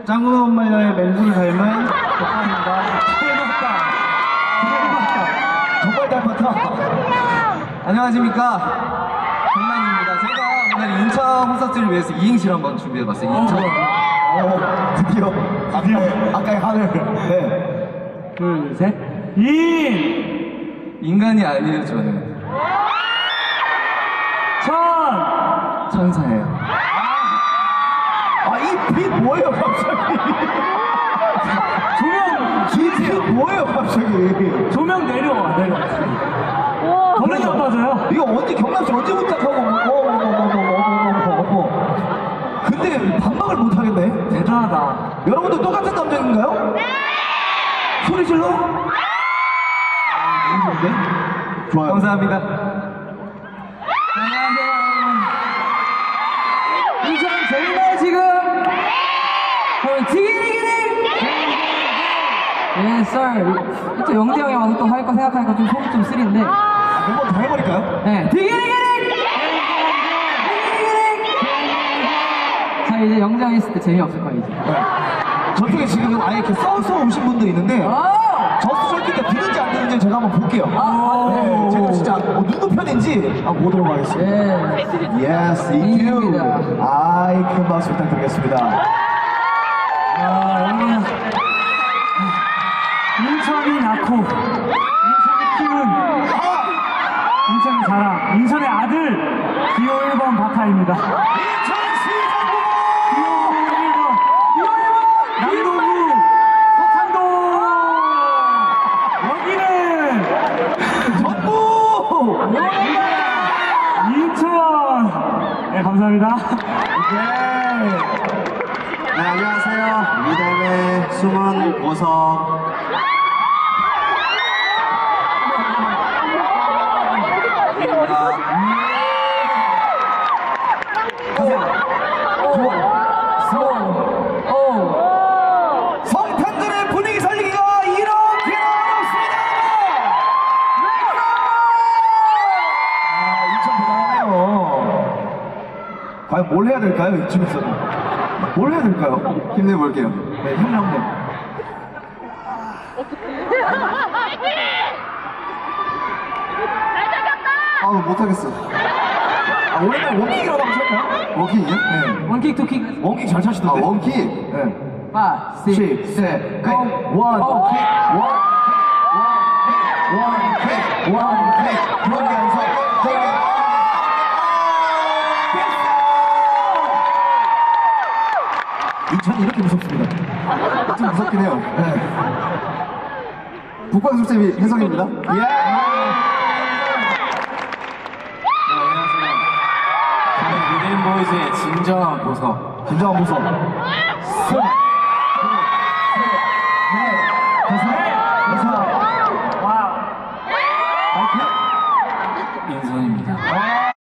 짱구나 엄마의 맹구를 닮은 덕분입니다. 정말 닮았다. 안녕하십니까, 강만입니다. 제가 오늘 인천 콘서트를 위해서 이행시를 한번 준비해봤어요. 인천. 드디어 아까의 하늘. 네. 둘, 셋. 인간이 아니에요, 저는. 천사예요. 이 빛 뭐예요 갑자기? 빛 뭐예요 갑자기? 조명 내려와. 거리가 안 맞아요. 이거 언제 경남씨 언제 부탁하고 근데 반박을 못 하겠네. 대단하다. 여러분도 똑같은 감정인가요? 소리 질러? 좋아요. 감사합니다. 안녕하세요. 인천 재밌나요 지금? 디기리기리! 예, 썰. 또 영재 형이 와서 또 할 거 생각하니까 좀 속이 좀 쓰린데. 한번 더 해버릴까요? 네, 디기리기리! 자, 이제 영재 형 있을 때 재미없을 거예요, 이제. 저쪽에 지금 아예 이렇게 써서 오신 분들이 있는데 저 수절기 때 비는지 안 비는지 제가 한번 볼게요. 네, 제가 진짜 누구 편인지 한번 보도록 하겠습니다. 예. Yes, thank you. 인입니다. 큰 박수 부탁드리겠습니다. 여기는 인천이 낳고 인천이 키운 인천의 자랑, 인천의 아들 기호 1번 박하입니다. 남도구 서창동 여기는 전부 인천. 네, 감사합니다. 네, 안녕하세요. 미담의 숨은 보석. 성탄절의 분위기 살리기가 이렇게 어렵습니다. 인천 대단하네요. 과연 뭘 해야 될까요, 이쯤에서는? 뭘 해야 될까요? 힘내볼게요. 네, 힘내네. 못하겠어. 오랜만에 원킥이라고 하셨나요? 워킹이요? 네. 원킥 투킥. 원킥 잘 차시던데. 원킥? 네. 5, 6, 6, 7, 8. 원킥. 그러면서 인천이 이렇게 무섭습니다. 좀 무섭긴 해요. 네. 북방술쌤이 혜성입니다. 리듬보이즈의 진정한 보석. 진정한 무서워.